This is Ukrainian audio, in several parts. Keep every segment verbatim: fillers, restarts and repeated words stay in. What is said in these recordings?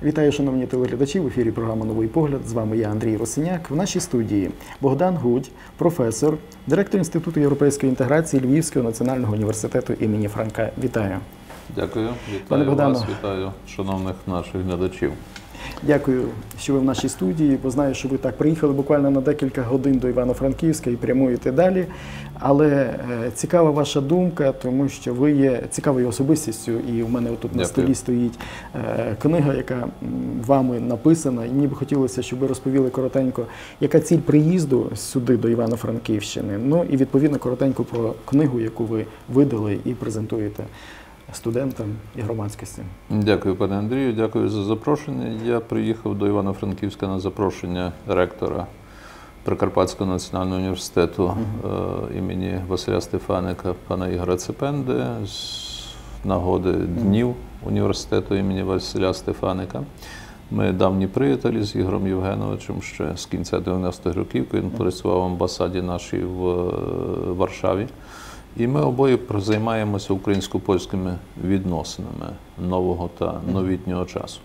Вітаю, шановні телеглядачі, в ефірі програма «Новий погляд». З вами я, Андрій Росиняк. В нашій студії Богдан Гудь, професор, директор Інституту європейської інтеграції Львівського національного університету імені Франка. Вітаю. Дякую. Вітаю вас, вітаю шановних наших глядачів. Дякую, що ви в нашій студії, бо знаю, що ви так приїхали буквально на декілька годин до Івано-Франківська і прямуєте далі. Але е, цікава ваша думка, тому що ви є цікавою особистістю, і в мене тут на столі стоїть е, книга, яка вами написана, і мені б хотілося, щоб ви розповіли коротенько, яка ціль приїзду сюди, до Івано-Франківщини. Ну і відповідно коротенько про книгу, яку ви видали і презентуєте студентам і громадськості. Дякую, пане Андрію, дякую за запрошення. Я приїхав до Івано-Франківська на запрошення ректора Прикарпатського національного університету uh-huh. імені Василя Стефаника, пана Ігоря Цепенди, з нагоди Днів університету імені Василя Стефаника. Ми давні приятелі з Ігорем Євгеновичем ще з кінця дев'яностих років, коли він працював в амбасаді нашій в Варшаві. І ми обоє займаємося українсько-польськими відносинами нового та новітнього часу.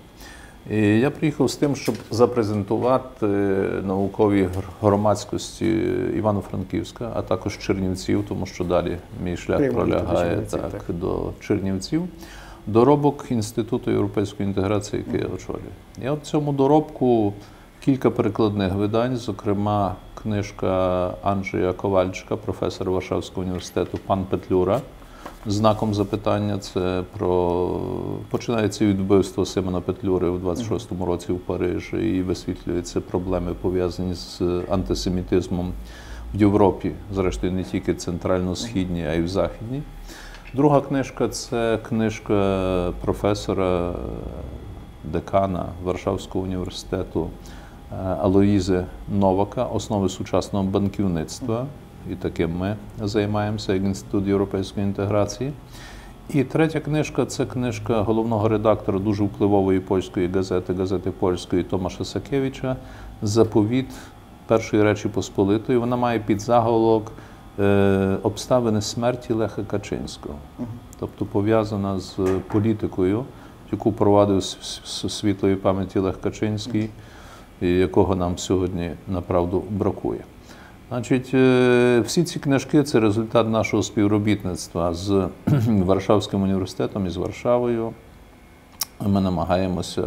І я приїхав з тим, щоб запрезентувати науковій громадськості Івано-Франківська, а також Чернівців, тому що далі мій шлях Прямо пролягає до, так, так. до Чернівців, доробок Інституту європейської інтеграції, який я очолюю. І от в цьому доробку кілька перекладних видань, зокрема книжка Анджея Ковальчика, професора Варшавського університету, «Пан Петлюра», знаком запитання. Це про починається від вбивства Симона Петлюри в двадцять шостому році в Парижі і висвітлюються проблеми, пов'язані з антисемітизмом в Європі, зрештою не тільки центрально-східній, а й в західній. Друга книжка – це книжка професора, декана Варшавського університету Алоїзи Новака «Основи сучасного банківництва». І таким ми займаємося, як Інститут європейської інтеграції. І третя книжка – це книжка головного редактора дуже впливової польської газети, газети польської Томаша Сакевича «Заповіт Першої Речі Посполитої». Вона має підзаголовок «Обставини смерті Леха Качинського». Тобто пов'язана з політикою, яку провадив світлої пам'яті Лех Качинський, і якого нам сьогодні, направду, бракує. Значить, всі ці книжки – це результат нашого співробітництва з Варшавським університетом і з Варшавою. Ми намагаємося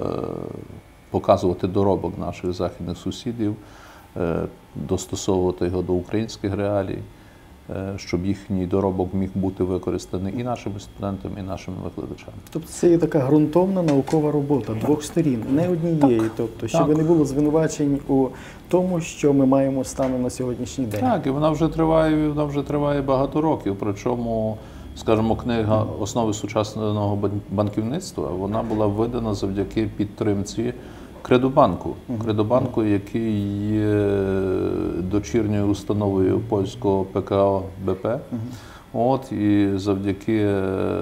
показувати доробок наших західних сусідів, достосовувати його до українських реалій, щоб їхній доробок міг бути використаний і нашими студентами, і нашими викладачами. Тобто це є така ґрунтовна наукова робота двох сторін, не однієї, так, тобто, щоб так. не було звинувачень у тому, що ми маємо станом на сьогоднішній день. Так, і вона вже триває, вона вже триває багато років, причому, скажімо, книга «Основи сучасного банківництва», вона була видана завдяки підтримці Кредобанку, Кредобанку, який є дочірньою установою польського Пе Ка О Бе Пе. От, і завдяки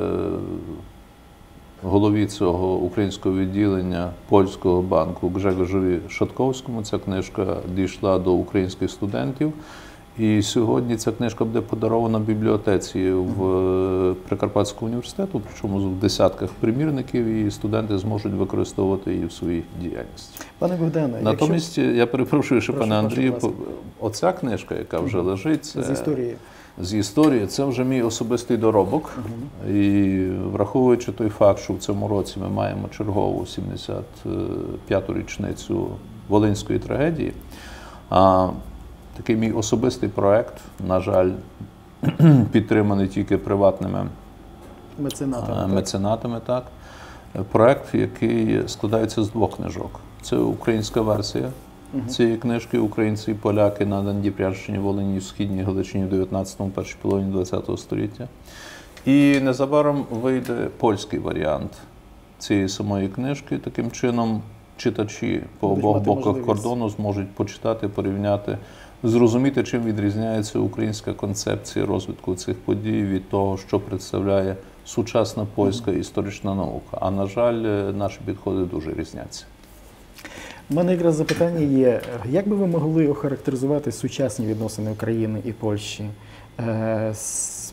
голові цього українського відділення польського банку Гжегожеві Шатковському ця книжка дійшла до українських студентів. І сьогодні ця книжка буде подарована бібліотеці в Прикарпатському університету, причому в десятках примірників, і студенти зможуть використовувати її в своїй діяльності. Пане Богдане, натомість, якщо... я перепрошую, що пане Андрію, оця книжка, яка вже лежить, це... з історії. З історії, це вже мій особистий доробок. Uh-huh. І враховуючи той факт, що в цьому році ми маємо чергову сімдесят п'яту річницю Волинської трагедії, а такий мій особистий проект, на жаль, підтриманий тільки приватними меценатами, меценатами, так. Проект, який складається з двох книжок. Це українська версія uh-huh. цієї книжки «Українці і поляки на Надніпрянщині, Волині, Східній Галичині в дев'ятнадцятому, першій половині двадцятого століття». І незабаром вийде польський варіант цієї самої книжки. Таким чином, читачі по обох боках кордону зможуть почитати, порівняти, зрозуміти, чим відрізняється українська концепція розвитку цих подій від того, що представляє сучасна польська історична наука. А, на жаль, наші підходи дуже різняться. У мене якраз запитання є, як би ви могли охарактеризувати сучасні відносини України і Польщі?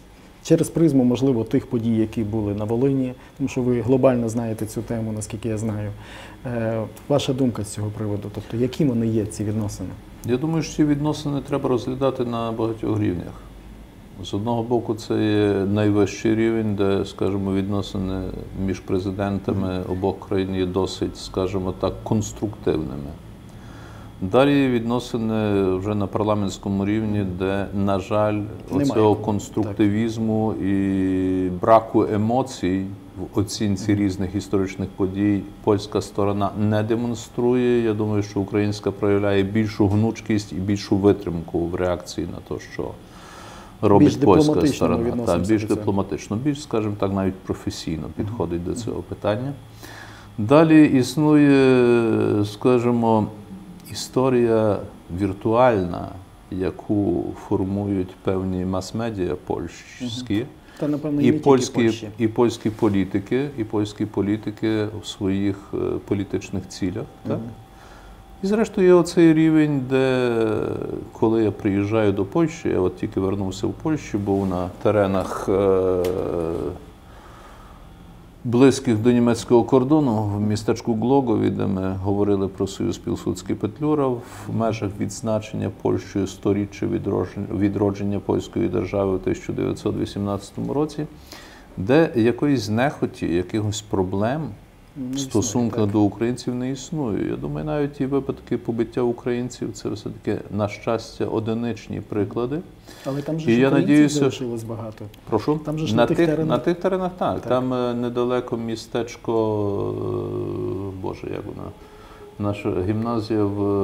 через призму, можливо, тих подій, які були на Волині, тому що ви глобально знаєте цю тему, наскільки я знаю. Е, Ваша думка з цього приводу, тобто які вони є, ці відносини? Я думаю, що ці відносини треба розглядати на багатьох рівнях. З одного боку, це є найвищий рівень, де, скажімо, відносини між президентами обох країн є досить, скажімо так, конструктивними. Далі відносини вже на парламентському рівні, де, на жаль, оцього конструктивізму і браку емоцій в оцінці різних історичних подій польська сторона не демонструє. Я думаю, що українська проявляє більшу гнучкість і більшу витримку в реакції на те, що робить більш польська сторона. Так, більш до дипломатично, більш, скажімо так, навіть професійно підходить до цього питання. Далі існує, скажімо, історія віртуальна, яку формують певні мас-медіа польські, Та, напевно, і, не польські, Польщі. і польські політики, і польські політики в своїх е, політичних цілях. Так? І зрештою є оцей рівень, де коли я приїжджаю до Польщі, я от тільки вернувся в Польщу, був на теренах е, близьких до німецького кордону, в містечку Глогові, де ми говорили про союз Пілсудський Петлюра в межах відзначення Польщею сторіччя відродження, відродження польської держави у тисяча дев'ятсот вісімнадцятому році, де якоїсь нехоті, якихось проблем в стосунках до українців не існує. Я думаю, навіть ті випадки побиття українців – це все-таки, на щастя, одиничні приклади. Але там же І ж я українців надіюся, залишилось багато. Прошу? Там же ж на, на тих тих, теренах- на тих теренах, так. Так. Там е, недалеко містечко, е, Боже, як вона, наша гімназія в е,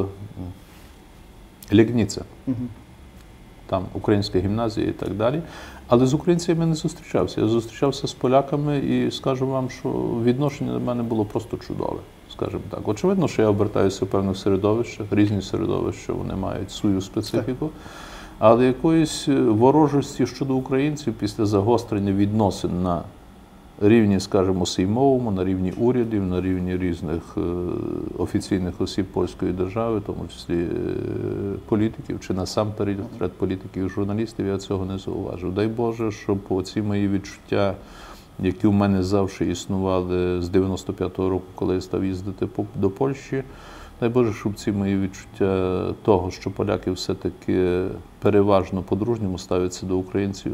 Лігніця. Угу. Там українська гімназія і так далі. Але з українцями я не зустрічався. Я зустрічався з поляками і скажу вам, що відношення до мене було просто чудове, скажімо так. Очевидно, що я обертаюся в певних середовищах, різні середовища, вони мають свою специфіку. Але якоїсь ворожості щодо українців після загострення відносин на рівні, скажімо, сеймовому, на рівні урядів, на рівні різних е, офіційних осіб польської держави, в тому числі е, політиків, чи насамперед політиків і журналістів, я цього не зауважив. Дай Боже, щоб оці мої відчуття, які в мене завжди існували з дев'яносто п'ятого року, коли я став їздити до Польщі, дай Боже, щоб ці мої відчуття того, що поляки все-таки переважно по-дружньому ставляться до українців,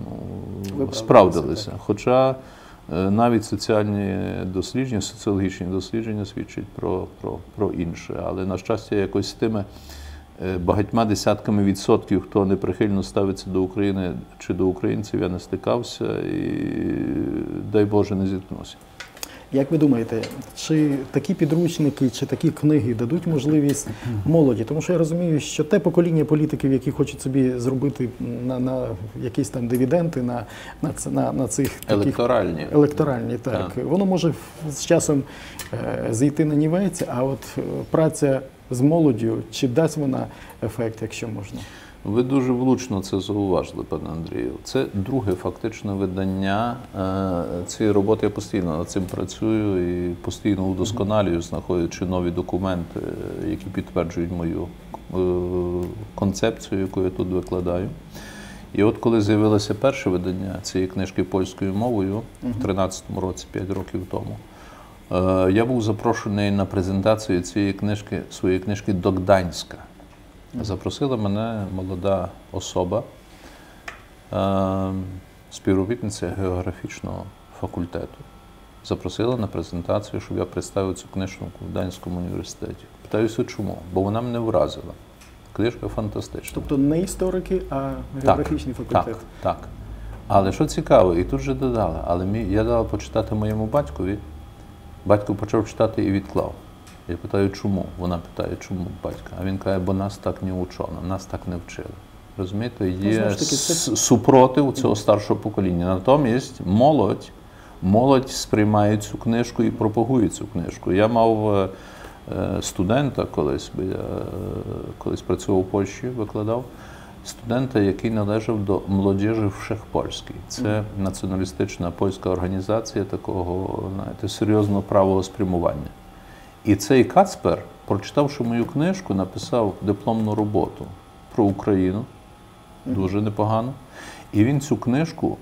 ну, справдилися. Хоча е, навіть соціальні дослідження, соціологічні дослідження свідчать про, про, про інше. Але, на щастя, якось з тими е, багатьма десятками відсотків, хто неприхильно ставиться до України чи до українців, я не стикався і, дай Боже, не зіткнувся. Як ви думаєте, чи такі підручники, чи такі книги дадуть можливість молоді? Тому що я розумію, що те покоління політиків, які хочуть собі зробити на, на якісь там дивіденди, на, на, на, на цих таких Електоральні. електоральні, так, Так. воно може з часом е, зійти на нівець, а от е, праця з молоддю, чи дасть вона ефект, якщо можна? Ви дуже влучно це зауважили, пане Андрію. Це друге фактично видання е, цієї роботи. Я постійно над цим працюю і постійно удосконалюю, знаходячи нові документи, які підтверджують мою е, концепцію, яку я тут викладаю. І от коли з'явилося перше видання цієї книжки польською мовою в тринадцятому році, п'ять років тому, е, я був запрошений на презентацію цієї книжки, своєї книжки до Гданська. Запросила мене молода особа, співробітниця географічного факультету. Запросила на презентацію, щоб я представив цю книжку в Гданському університеті. Питаюся, чому? Бо вона мене вразила. Книжка фантастична. Тобто не історики, а географічний так, факультет. Так, так. Але що цікаво, і тут же додала, але мій, я дала почитати моєму батькові, батько почав читати і відклав. Я питаю, чому? Вона питає, чому батька? А він каже, бо нас так не учено, нас так не вчили. Розумієте, є таки, це... супротив цього старшого покоління. Натомість молодь, молодь сприймає цю книжку і пропагує цю книжку. Я мав студента колись, бо я колись працював у Польщі, викладав, студента, який належав до молодіжі Wszechpolskiej. Це націоналістична польська організація такого, знаєте, серйозного правого спрямування. І цей Кацпер, прочитавши мою книжку, написав дипломну роботу про Україну, дуже непогано. І він цю книжку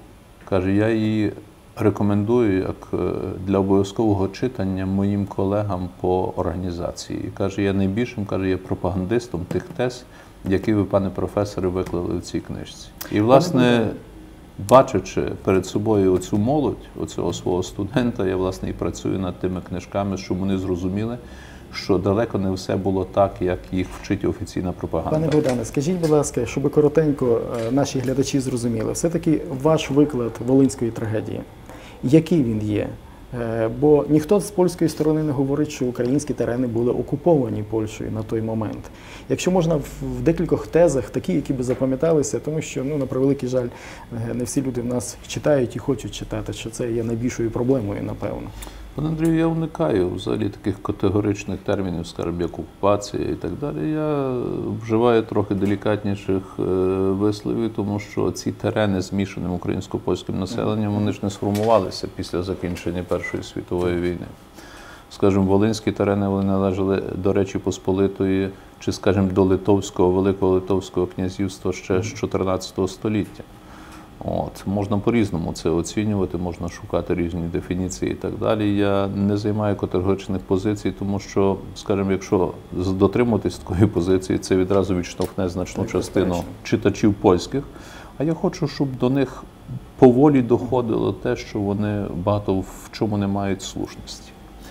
Каже, я її рекомендую як для обов'язкового читання моїм колегам по організації. І каже, я найбільшим, каже, є пропагандистом тих тез, які ви, пане професоре, виклали в цій книжці. І, власне, бачачи перед собою оцю молодь, оцього свого студента, я, власне, і працюю над тими книжками, щоб вони зрозуміли, що далеко не все було так, як їх вчить офіційна пропаганда. Пане Богдане, скажіть, будь ласка, щоб коротенько наші глядачі зрозуміли, все-таки ваш виклад Волинської трагедії, який він є? Бо ніхто з польської сторони не говорить, що українські терени були окуповані Польщею на той момент. Якщо можна, в декількох тезах, такі, які би запам'яталися, тому що, ну, на превеликий жаль, не всі люди в нас читають і хочуть читати, що це є найбільшою проблемою, напевно. Пане Андрію, я уникаю взагалі таких категоричних термінів, скажімо, як окупація і так далі. Я вживаю трохи делікатніших висловів, тому що ці терени з змішаним українсько-польським населенням, вони ж не сформувалися після закінчення Першої світової війни. Скажімо, волинські терени, вони належали до Речі Посполитої, чи, скажімо, до Литовського, Великого Литовського князівства ще з чотирнадцятого століття. От, можна по-різному це оцінювати, можна шукати різні дефініції і так далі. Я не займаю категоричних позицій, тому що, скажімо, якщо дотримуватись такої позиції, це відразу відштовхне значну так, частину точно. читачів польських. А я хочу, щоб до них поволі доходило те, що вони багато в чому не мають слушності.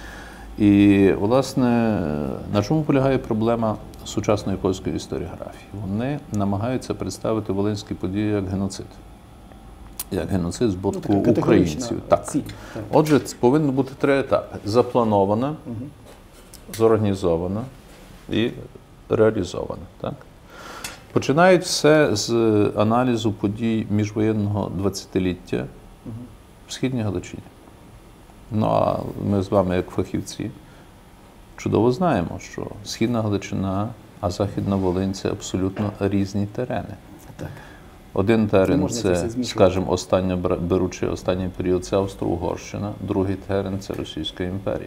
І, власне, на чому полягає проблема сучасної польської історіографії? Вони намагаються представити волинські події як геноцид. Як геноцид з боку ну, українців. Так. Ціль, так. Отже, повинно бути три етапи. Запланована, угу. зорганізована і реалізована. Так? Починають все з аналізу подій міжвоєнного двадцятиліття угу. в Східній Галичині. Ну, а ми з вами, як фахівці, чудово знаємо, що Східна Галичина, а Західна Волинь – це абсолютно різні терени. Так. Один терен – це, скажімо, остання, беручи останній період, це Австро-Угорщина, другий терен – це Російська імперія.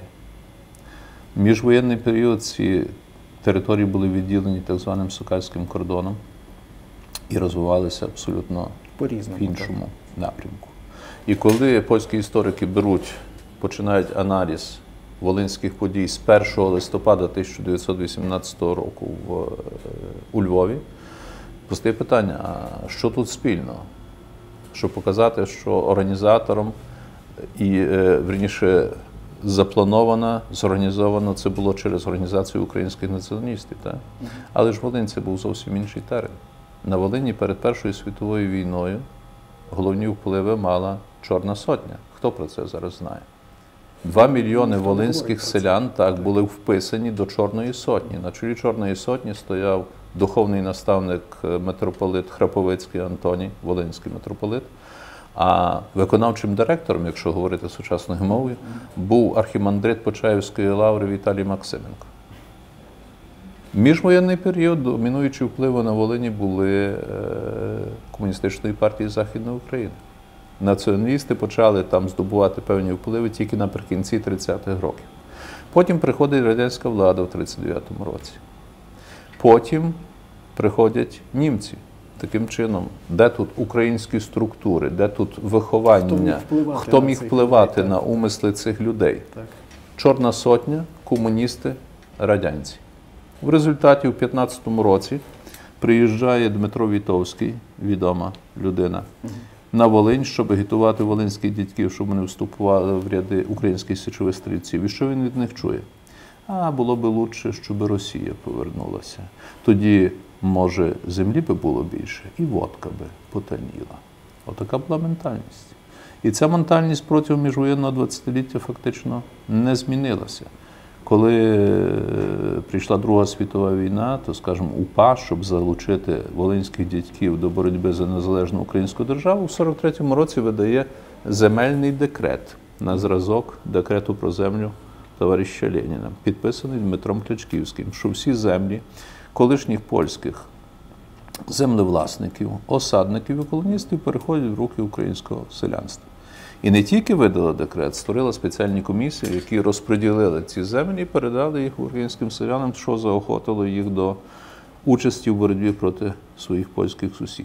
В міжвоєнний період ці території були відділені так званим Сокальським кордоном і розвивалися абсолютно в іншому напрямку. І коли польські історики беруть, починають аналіз волинських подій з першого листопада тисяча дев'ятсот вісімнадцятого року в, у Львові, постає питання, а що тут спільно? Щоб показати, що організатором і, вірніше, заплановано, зорганізовано це було через організацію українських націоналістів. Так? Але ж Волинь – це був зовсім інший терен. На Волині перед Першою світовою війною головні впливи мала Чорна Сотня. Хто про це зараз знає? Два мільйони волинських селян так були вписані до Чорної Сотні. На чолі Чорної Сотні стояв духовний наставник митрополит Храповицький Антоній, волинський митрополит, а виконавчим директором, якщо говорити сучасною мовою, був архімандрит Почаївської лаври Віталій Максименко. Міжвоєнний період домінуючі впливи на Волині були комуністичної партії Західної України. Націоналісти почали там здобувати певні впливи тільки наприкінці тридцятих років. Потім приходить радянська влада в тридцять дев'ятому році. Потім приходять німці. Таким чином, де тут українські структури, де тут виховання, хто міг впливати, хто міг впливати на, на умисли цих людей? Так. Чорна Сотня, комуністи, радянці. В результаті у п'ятнадцятому році приїжджає Дмитро Вітовський, відома людина, угу. на Волинь, щоб агітувати волинських дядьків, щоб вони вступували в ряди українських січових стрільців. І що він від них чує? А було би краще, щоб Росія повернулася. Тоді, може, землі би було більше, і водка би потаніла. Отака була ментальність. І ця ментальність протягом міжвоєнного двадцятиліття фактично не змінилася. Коли прийшла Друга світова війна, то, скажімо, УПА, щоб залучити волинських дядьків до боротьби за незалежну українську державу, у сорок третьому році видає земельний декрет на зразок декрету про землю товариша Леніна, підписаний Дмитром Клячківським, що всі землі колишніх польських землевласників, осадників і колоністів переходять в руки українського селянства. І не тільки видала декрет, створила спеціальні комісії, які розподілили ці землі і передали їх українським селянам, що заохотило їх до участі в боротьбі проти своїх польських сусідів.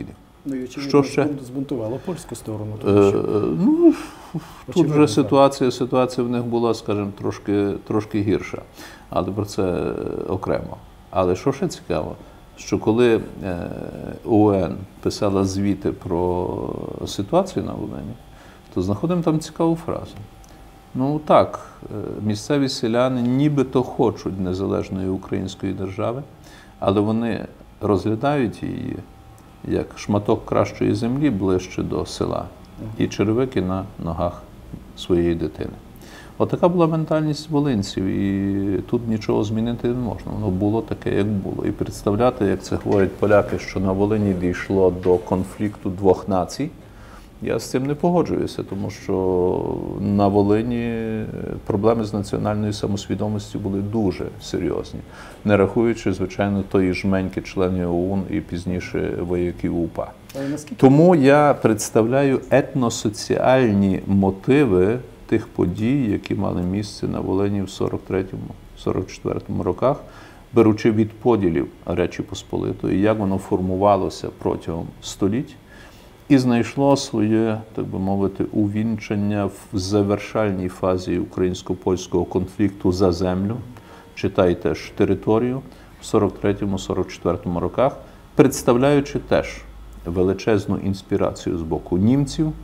Ну, і, очевидно, Що ще? збунтувало польську сторону. Тому що... Е, ну, тут Очевидно, вже так. ситуація, ситуація в них була, скажімо, трошки, трошки гірша, але про це окремо. Але що ще цікаво, що коли е, ОУН писала звіти про ситуацію на Волині, то знаходимо там цікаву фразу. Ну так, е, місцеві селяни нібито хочуть незалежної української держави, але вони розглядають її як шматок кращої землі ближче до села і черевики на ногах своєї дитини. Отака була ментальність волинців, і тут нічого змінити не можна. Воно було таке, як було. І представляти, як це говорять поляки, що на Волині дійшло до конфлікту двох націй, я з цим не погоджуюся, тому що на Волині проблеми з національною самосвідомістю були дуже серйозні, не рахуючи, звичайно, тої жменьки членів ОУН і пізніше вояків УПА. Але наскільки... Тому я представляю етносоціальні мотиви тих подій, які мали місце на Волині в сорок третьому - сорок четвертому роках, беручи від поділів Речі Посполитої, як воно формувалося протягом століть, і знайшло своє, так би мовити, увінчання в завершальній фазі українсько-польського конфлікту за землю, читайте ж територію, в сорок третьому - сорок четвертому роках, представляючи теж величезну інспірацію з боку німців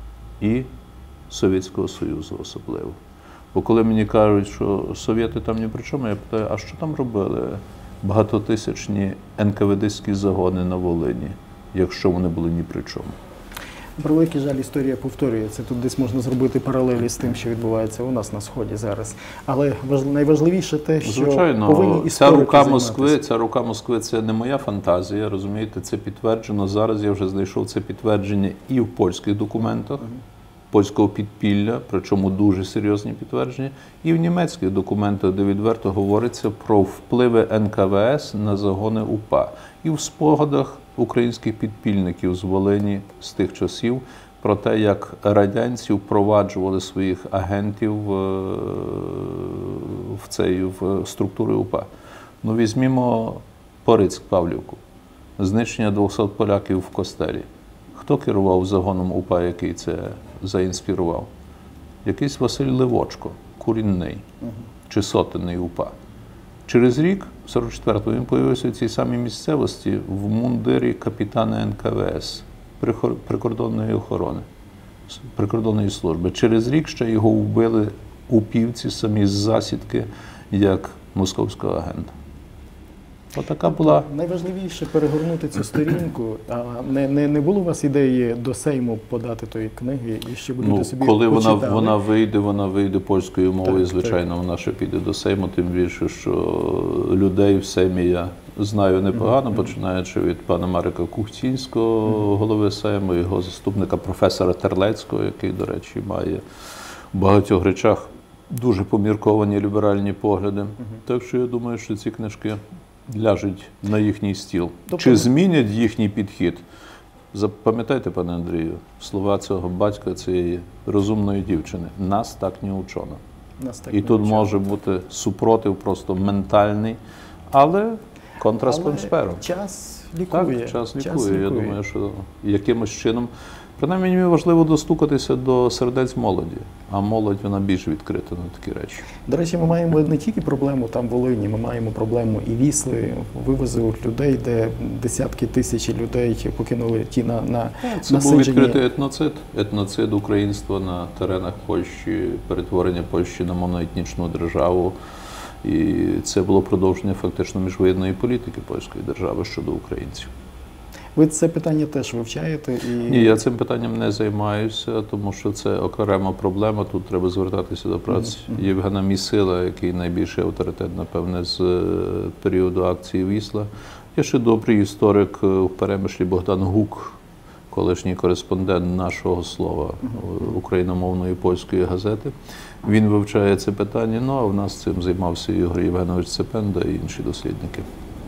і Совєтського Союзу особливо. Бо коли мені кажуть, що совєти там ні при чому, я питаю, а що там робили багатотисячні ен ка ве дистські загони на Волині, якщо вони були ні при чому? Про великий жаль, історія повторюється. Тут десь можна зробити паралелі з тим, що відбувається у нас на Сході зараз. Але важ... найважливіше те, що Звичайно, повинні ця історики рука Москви, займатися. ця рука Москви – це не моя фантазія, розумієте, це підтверджено. Зараз я вже знайшов це підтвердження і в польських документах, польського підпілля, причому дуже серйозні підтвердження, і в німецьких документах, де відверто говориться про впливи ен ка ве ес на загони УПА. І в спогадах українських підпільників з Волині з тих часів про те, як радянці впроваджували своїх агентів в, цей, в структури УПА. Ну, візьмімо Порицьк-Павлівку, знищення двохсот поляків в Костелі. Хто керував загоном УПА, який це заінспірував? Якийсь Василь Левочко, курінний, чи сотенний УПА. Через рік, в сорок четвертому, він появився в цій самій місцевості в мундирі капітана ен ка ве ес, прикордонної охорони, прикордонної служби. Через рік ще його вбили упівці самі з засідки, як московського агента. Отака була. Найважливіше перегорнути цю сторінку. А не, не, не було у вас ідеї до Сейму подати тої книги і ще будете Ну, собі коли вона, почитали? вона вийде, вона вийде польською мовою, Так, звичайно, так. вона ще піде до Сейму, тим більше, що людей в Сеймі я знаю непогано, починаючи від пана Марика Кухтінського, голови Сейму, його заступника професора Терлецького, який, до речі, має в багатьох речах дуже помірковані ліберальні погляди. Так що я думаю, що ці книжки ляжуть на їхній стіл. Тобто... Чи змінять їхній підхід? Запам'ятайте, пане Андрію, слова цього батька, цієї розумної дівчини. Нас так не учено. Нас так І не тут вчили. може бути супротив просто ментальний, але контра з Але конспером. час лікує. Так, час лікує. Час Я лікує. думаю, що якимось чином, принаймні, мені важливо достукатися до сердець молоді, а молодь, вона більш відкрита на такі речі. До речі, ми маємо не тільки проблему там в Волині, ми маємо проблему і Вісли, вивозу людей, де десятки тисяч людей покинули ті на, на Це був насиджені. відкритий етноцид, етноцид українства на теренах Польщі, перетворення Польщі на моноетнічну державу. І це було продовження фактично міжвоєнної політики польської держави щодо українців. Ви це питання теж вивчаєте? І... Ні, я цим питанням не займаюся, тому що це окрема проблема. Тут треба звертатися до праці mm-hmm. Євгена Місила, який найбільший авторитет, напевне, з періоду акції «Вісла». Є ще добрий історик в Перемишлі Богдан Гук, колишній кореспондент «Нашого слова», mm-hmm. україномовної польської газети. Він вивчає це питання, ну а в нас цим займався Ігор Євгенович Цепенда і інші дослідники.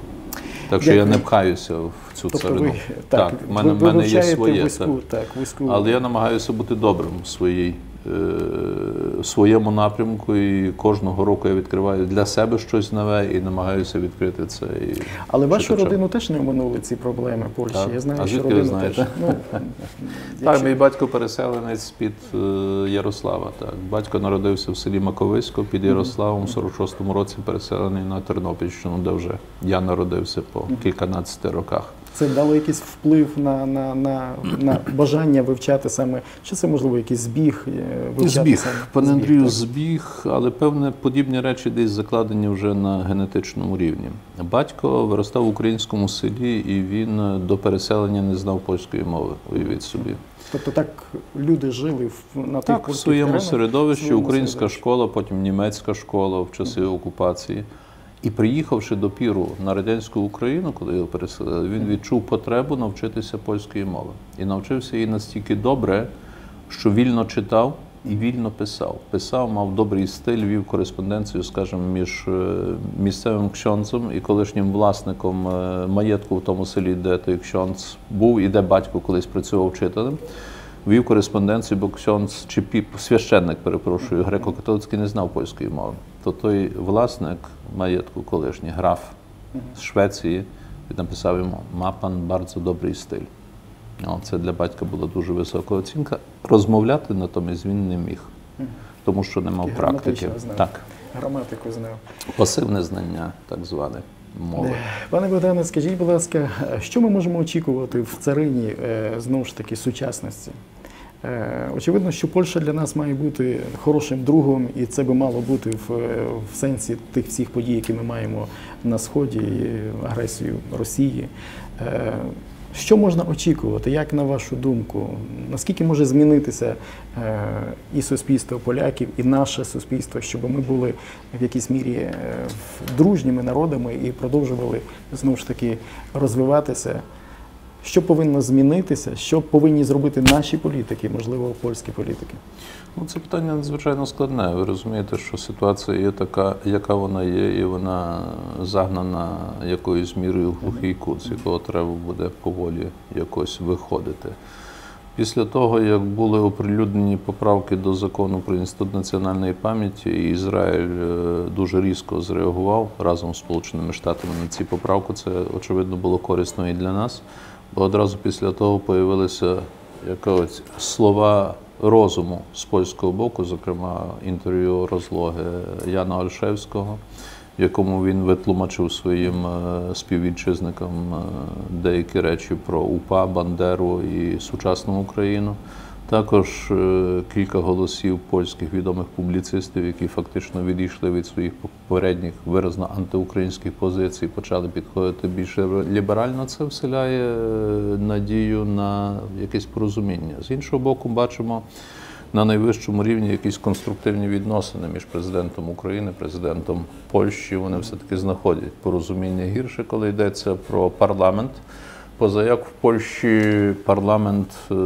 Так що Дякую. я не пхаюся в цю тобто царину. Ви, так, так, в мене, ви мене є своє. вузьку, Так. так, вузьку. Але я намагаюся бути добрим в своїй в своєму напрямку, і кожного року я відкриваю для себе щось нове і намагаюся відкрити це. І Але вашу читачам. родину теж не оминули ці проблеми Польщі. Так. Я знаю, А що звідки ви родину знаєте? теж. Ну, Так, якщо- мій батько переселенець з-під е, Ярослава. Так. Батько народився в селі Маковисько під Ярославом, в сорок шостому році переселений на Тернопільщину, де вже я народився по кільканадцяти роках. Це дало якийсь вплив на, на, на, на бажання вивчати саме, чи це, можливо, якийсь збіг? е, вивчати Збіг, саме? пане Збіг, Андрію, так. збіг, але певне подібні речі десь закладені вже на генетичному рівні. Батько виростав в українському селі, і він до переселення не знав польської мови, уявіть собі. Тобто так люди жили в, на тих Так, в польських своєму теренах, в середовищі, своєму українська середовищі. школа, потім німецька школа в часи окупації. І приїхавши до Піру на радянську Україну, коли його переселили, він відчув потребу навчитися польської мови. І навчився її настільки добре, що вільно читав і вільно писав. Писав, мав добрий стиль, вів кореспонденцію, скажімо, між е, місцевим ксьондзом і колишнім власником е, маєтку в тому селі, де той ксьондз був і де батько колись працював вчителем. Вів кореспонденцію, бо ксьондз, чи піп, священник, перепрошую, греко-католицький, не знав польської мови. То той власник маєтку колишній, граф з Швеції, він написав йому: «Ма пан bardzo добрий стиль». О, це для батька була дуже висока оцінка. Розмовляти натомість він не міг, тому що не мав Такий практики. граматично знав. Так, Граматику знав. пасивне знання, так зване, мови. Пане Богдане, скажіть, будь ласка, що ми можемо очікувати в царині, е, знову ж таки, сучасності? Е, Очевидно, що Польща для нас має бути хорошим другом, і це би мало бути в, в сенсі тих всіх подій, які ми маємо на Сході, і агресію Росії. Е, Що можна очікувати, як на вашу думку? Наскільки може змінитися е, і суспільство поляків, і наше суспільство, щоб ми були в якійсь мірі е, дружніми народами і продовжували знову ж таки розвиватися? Що повинно змінитися, що повинні зробити наші політики, можливо, польські політики? Ну, це питання надзвичайно складне. Ви розумієте, що ситуація є така, яка вона є, і вона загнана якоюсь мірою в глухий кут, з якого треба буде поволі якось виходити. Після того, як були оприлюднені поправки до закону про Інститут національної пам'яті, і Ізраїль е, дуже різко зреагував разом з Сполученими Штатами на ці поправки, це, очевидно, було корисно і для нас, бо одразу після того появилися якось слова розуму з польського боку, зокрема інтерв'ю розлоги Яна Ольшевського, в якому він витлумачив своїм е, співвітчизникам е, деякі речі про УПА, Бандеру і сучасну Україну. Також е, кілька голосів польських відомих публіцистів, які фактично відійшли від своїх попередніх виразно антиукраїнських позицій, почали підходити більш ліберально. Це вселяє е, надію на якесь порозуміння. З іншого боку, бачимо на найвищому рівні якісь конструктивні відносини між президентом України, президентом Польщі. Вони все-таки знаходять порозуміння гірше, коли йдеться про парламент. Позаяк в Польщі парламент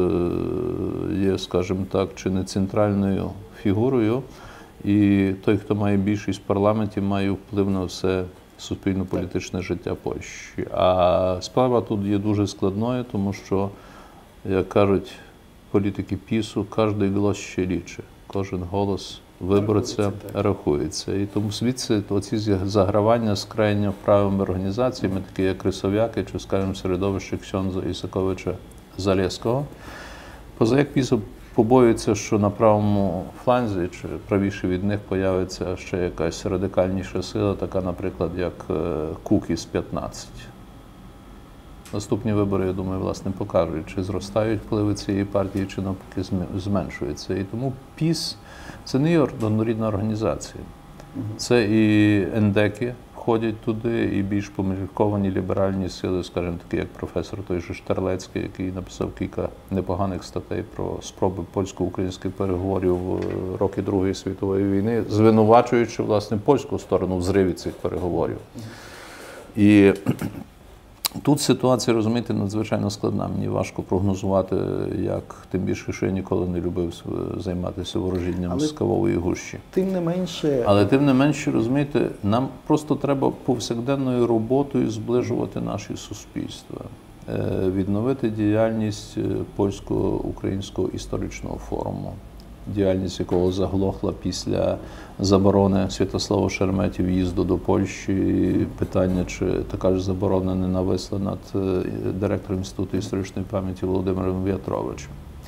є, скажімо так, чи не центральною фігурою, і той, хто має більшість в парламенті, має вплив на все суспільно-політичне життя Польщі. А справа тут є дуже складною, тому що, як кажуть політики ПІСу, кожен голос ще лічить, кожен голос виборця рахується. І тому звідси оці загравання з крайньо правими організаціями, такі як Рисов'яки, чи, скажімо, середовище Ксьондза Ісаковича Залєського, позаяк ПІСу побоюється, що на правому фланзі, чи правіше від них, появиться ще якась радикальніша сила, така, наприклад, як Кукіс п'ятнадцять. Наступні вибори, я думаю, власне, покажуть, чи зростають впливи цієї партії, чи навпаки зменшуються. І тому ПІС – це не є однорідна організація. Це і ендеки входять туди, і більш помірковані ліберальні сили, скажімо, такі як професор той же Штерлецький, який написав кілька непоганих статей про спроби польсько-українських переговорів в роки Другої світової війни, звинувачуючи, власне, польську сторону в зриві цих переговорів. І тут ситуація, розумієте, надзвичайно складна. Мені важко прогнозувати, як, тим більше, що я ніколи не любив займатися ворожінням Але з кавової гущі. Тим не менше, Але тим не менше, розумієте, нам просто треба повсякденною роботою зближувати наші суспільства, відновити діяльність Польсько-Українського історичного форуму, діяльність якого заглохла після заборони Святослава Шереметі в'їзду до Польщі. І питання, чи така ж заборона не нависла над директором Інституту історичної пам'яті Володимиром В'ятровичем.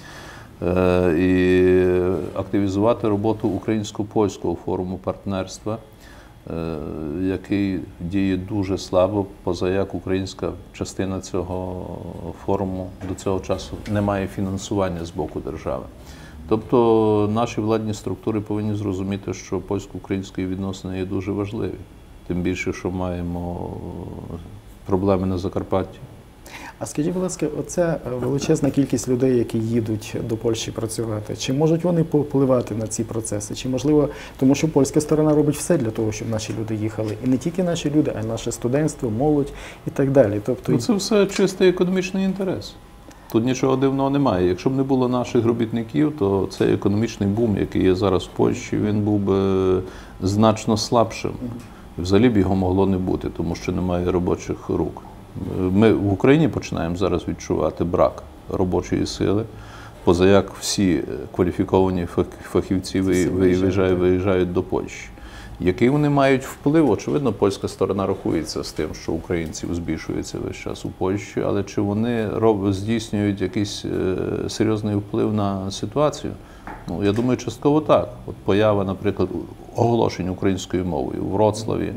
І активізувати роботу Українсько-польського форуму партнерства, який діє дуже слабо, поза як українська частина цього форуму до цього часу не має фінансування з боку держави. Тобто наші владні структури повинні зрозуміти, що польсько-українські відносини є дуже важливі. Тим більше, що маємо проблеми на Закарпатті. А скажіть, будь ласка, оця величезна кількість людей, які їдуть до Польщі працювати, чи можуть вони повпливати на ці процеси? Чи можливо, тому що польська сторона робить все для того, щоб наші люди їхали. І не тільки наші люди, а й наше студентство, молодь і так далі. Тобто... Ну, це все чистий економічний інтерес. Тут нічого дивного немає. Якщо б не було наших робітників, то цей економічний бум, який є зараз в Польщі, він був би значно слабшим. Взагалі б його могло не бути, тому що немає робочих рук. Ми в Україні починаємо зараз відчувати брак робочої сили, поза як всі кваліфіковані фахівці виїжджають, виїжджають до Польщі. Який вони мають вплив? Очевидно, польська сторона рахується з тим, що українців збільшується весь час у Польщі, але чи вони здійснюють якийсь серйозний вплив на ситуацію? Ну, я думаю, частково так. От поява, наприклад, оголошень українською мовою у Вроцлаві,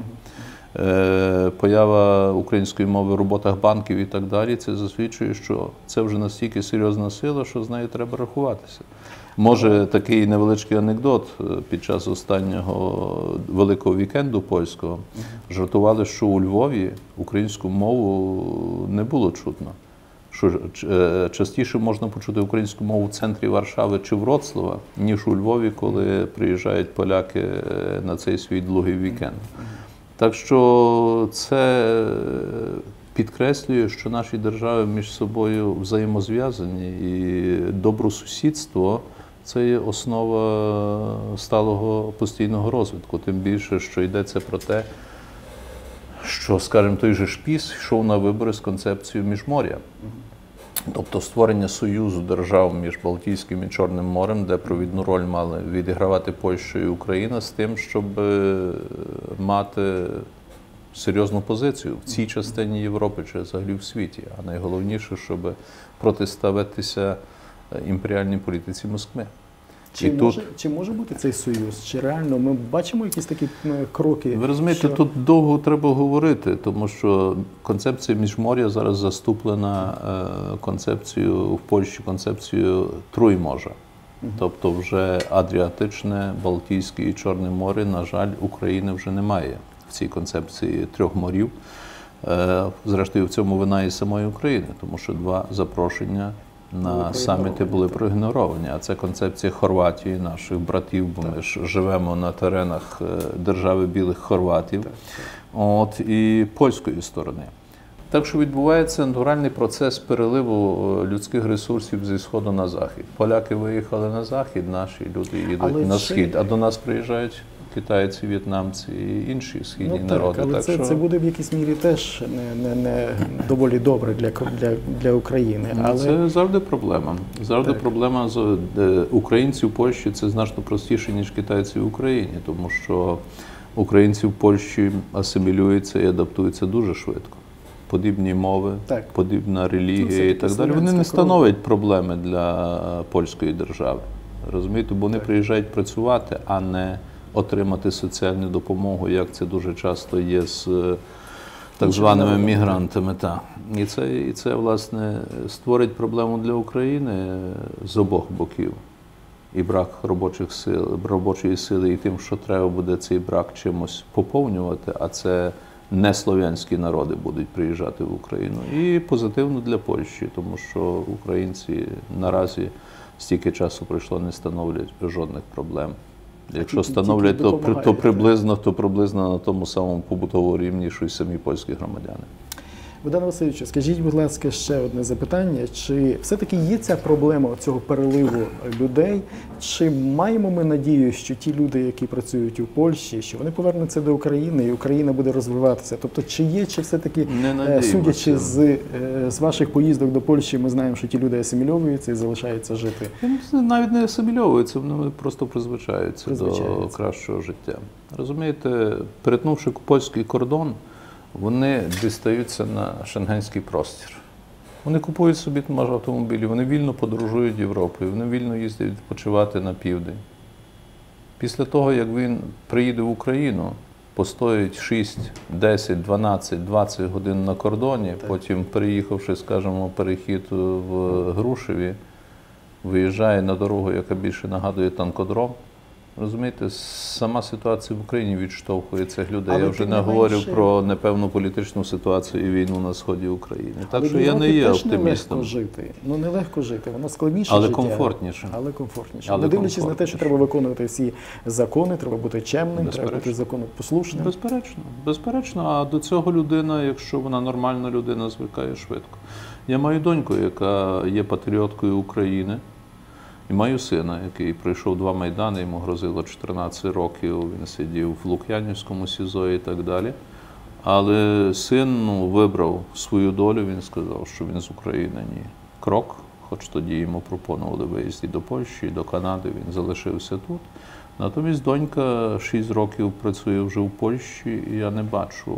поява української мови в роботах банків і так далі, це засвідчує, що це вже настільки серйозна сила, що з нею треба рахуватися. Може, такий невеличкий анекдот. Під час останнього великого вікенду польського жартували, що у Львові українську мову не було чутно. Що частіше можна почути українську мову в центрі Варшави чи Вроцлава, ніж у Львові, коли приїжджають поляки на цей свій довгий вікенд. Так що це підкреслює, що наші держави між собою взаємозв'язані, і добросусідство – це є основа сталого постійного розвитку. Тим більше, що йдеться про те, що, скажімо, той же Шпіс йшов на вибори з концепцією міжморя. Тобто створення союзу держав між Балтійським і Чорним морем, де провідну роль мали відігравати Польща і Україна, з тим, щоб мати серйозну позицію в цій частині Європи чи взагалі в світі. А найголовніше, щоб протиставитися імперіальній політиці Москви. Чи може, тут... чи може бути цей союз? Чи реально ми бачимо якісь такі кроки? Ви розумієте, що... тут довго треба говорити, тому що концепція міжморя зараз заступлена концепцією в Польщі, концепцією Труйморя. Угу. Тобто вже Адріатичне, Балтійське і Чорне море, на жаль, України вже немає в цій концепції трьох морів. Зрештою, в цьому вина і самої України, тому що два запрошення на саміти були проігноровані. А це концепція Хорватії, наших братів, бо ми ж живемо на теренах держави білих хорватів, от, і польської сторони. Так що відбувається натуральний процес переливу людських ресурсів зі сходу на захід. Поляки виїхали на захід, наші люди їдуть але на ще... схід, а до нас приїжджають китайці, в'єтнамці і інші східні ну, народи. Так, але так, це, що... це буде в якійсь мірі теж не, не, не доволі добре для, для, для України. Але... Це завжди проблема. Завжди так. Проблема з українців в Польщі – це значно простіше, ніж китайці в Україні, тому що українці в Польщі асимілюються і адаптуються дуже швидко. Подібні мови, так. подібна релігія і так далі. Вони не становлять проблеми для польської держави. Розумієте, бо вони так. приїжджають працювати, а не отримати соціальну допомогу, як це дуже часто є з так званими мігрантами. Так. І це, і це, власне, створить проблему для України з обох боків. І брак робочих сил, робочої сили, і тим, що треба буде цей брак чимось поповнювати, а це не слов'янські народи будуть приїжджати в Україну. І позитивно для Польщі, тому що українці наразі стільки часу пройшло, не становлять жодних проблем. Якщо становлять, то, то, приблизно, то приблизно на тому самому побутовому рівні, що й самі польські громадяни. Богдане Васильовичу, скажіть, будь ласка, ще одне запитання. Чи все-таки є ця проблема цього переливу людей? Чи маємо ми надію, що ті люди, які працюють у Польщі, що вони повернуться до України і Україна буде розвиватися? Тобто, чи є, чи все-таки, Не судячи з, з ваших поїздок до Польщі, ми знаємо, що ті люди асимільовуються і залишаються жити? Навіть не асимільовуються, вони просто призвичаються, Призвичаються. до кращого життя. Розумієте, перетнувши польський кордон, вони дістаються на шенгенський простір. Вони купують собі автомобілі, вони вільно подорожують Європою, вони вільно їздять відпочивати на південь. Після того, як він приїде в Україну, постоїть шість, десять, дванадцять, двадцять годин на кордоні, так. Потім, переїхавши, скажімо, перехід в Грушеві, виїжджає на дорогу, яка більше нагадує танкодром. Розумієте, сама ситуація в Україні відштовхує цих людей. Але я вже тим не не говорю менше... про непевну політичну ситуацію і війну на сході України. Так Але що я не є теж оптимістом. Нелегко жити. Ну, нелегко жити, воно складніше Але життя. комфортніше. Але комфортніше. Але Не дивлячись на те, комфортніше. що треба виконувати всі закони, треба бути чемним, треба Безперечно. бути законопослушним. Безперечно, безперечно. А до цього людина, якщо вона нормальна людина, звикає швидко. Я маю доньку, яка є патріоткою України. І маю сина, який пройшов два майдани, йому грозило чотирнадцять років, він сидів в Лук'янівському СІЗО і так далі. Але син ну, вибрав свою долю, він сказав, що він з України ні. Крок, хоч тоді йому пропонували виїзд і до Польщі, і до Канади, він залишився тут. Натомість донька шість років працює вже в Польщі, і я не бачу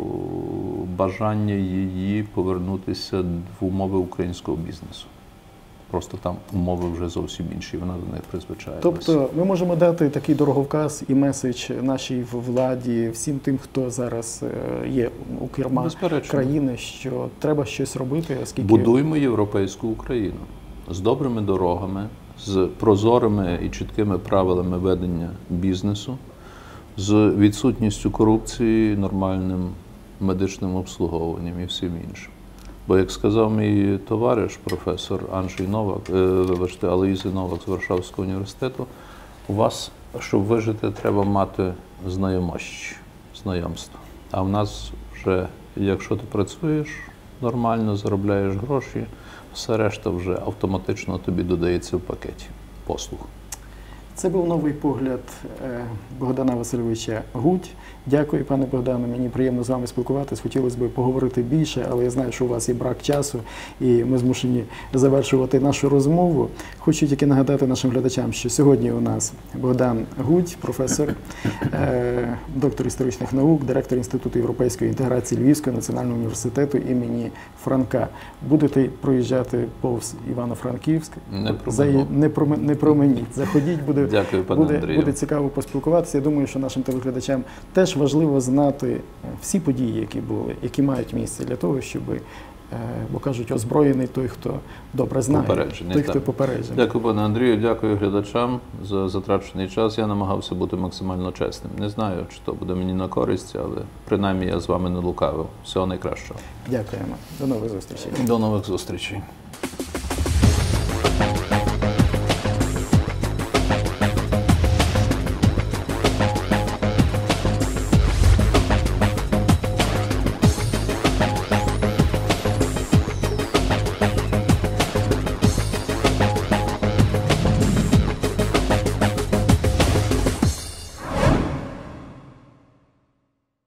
бажання її повернутися в умови українського бізнесу. Просто там умови вже зовсім інші, вона до них призвичаїлася. Тобто ми можемо дати такий дороговказ і меседж нашій владі, всім тим, хто зараз е, є у керма Безперечно. країни, що треба щось робити, оскільки... Будуймо європейську Україну з добрими дорогами, з прозорими і чіткими правилами ведення бізнесу, з відсутністю корупції, нормальним медичним обслуговуванням і всім іншим. Бо, як сказав мій товариш, професор Анджей Новак, е, вибачте, Алоїзій Новак з Варшавського університету, у вас, щоб вижити, треба мати знайомощі, знайомства. А в нас вже, якщо ти працюєш нормально, заробляєш гроші, все решта вже автоматично тобі додається в пакеті послуг. Це був новий погляд е, Богдана Васильовича Гудь. Дякую, пане Богдане, мені приємно з вами спілкуватись. Хотілося б поговорити більше, але я знаю, що у вас є брак часу, і ми змушені завершувати нашу розмову. Хочу тільки нагадати нашим глядачам, що сьогодні у нас Богдан Гудь, професор, е, доктор історичних наук, директор Інституту європейської інтеграції Львівського національного університету імені Франка. Будете проїжджати повз Івано-Франківськ? Не За, не, проме, не променіть. Заходіть, буде, Дякую, пане буде, Андрію. буде цікаво поспілкуватися. Я думаю, що нашим телеглядачам теж важливо знати всі події, які були, які мають місце для того, щоб, бо кажуть, озброєний той, хто добре знає, Попереджений, той, так. хто попереджений. Дякую, пане Андрію, дякую глядачам за затрачений час. Я намагався бути максимально чесним. Не знаю, чи то буде мені на користь, але принаймні я з вами не лукавив. Всього найкращого. Дякуємо. До нових зустрічей. До нових зустрічей.